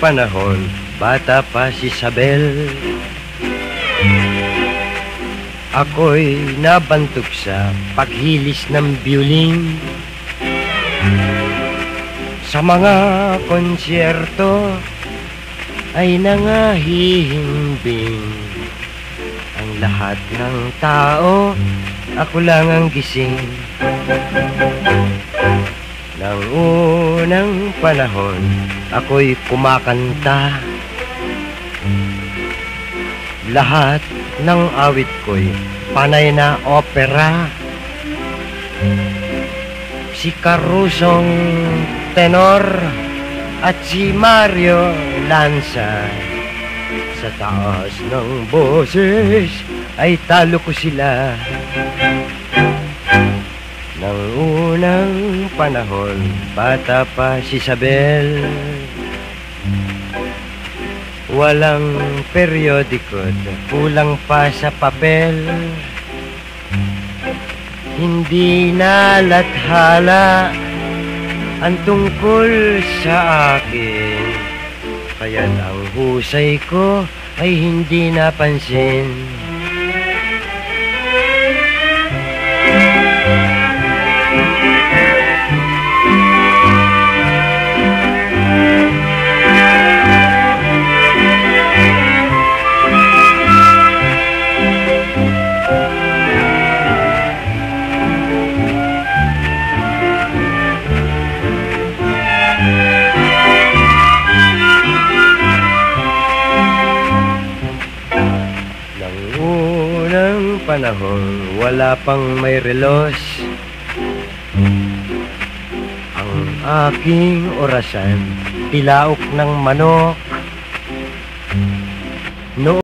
panahon, bata pa si Isabel, ako'y nabantog sa paghilis ng biyuling. Sa mga konsyerto ay nangahihimbing ang lahat ng tao, ako lang ang gising. Nang unang panahon, ako'y kumakanta. Lahat ng awit ko'y panay na opera. Si Carusong tenor at si Mario Lanza, sa taas ng boses ay talo ko sila. Nang unang panahon, bata pa si Isabel, walang periodiko, kulang pa sa papel. Hindi na lathala ang tungkol sa akin, kaya't ang husay ko ay hindi napansin. Unang panahon, wala pang may relos. Ang aking orasan, tilaok ng manok.